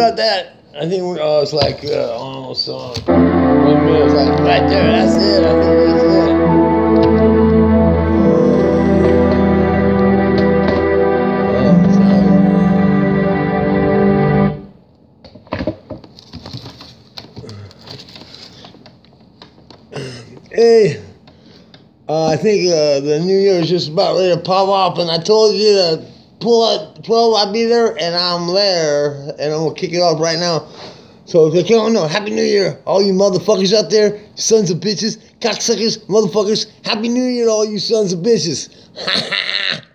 about that? I think it's like almost 1 minute. It's like right there. That's it. I think that's it. Hey, I think the New Year is just about ready to pop off, and I told you to pull at 12. I'll be there, and I'm there, and I'm gonna kick it off right now. So if you don't know, Happy New Year, all you motherfuckers out there, sons of bitches, cocksuckers, motherfuckers. Happy New Year to all you sons of bitches. Ha ha.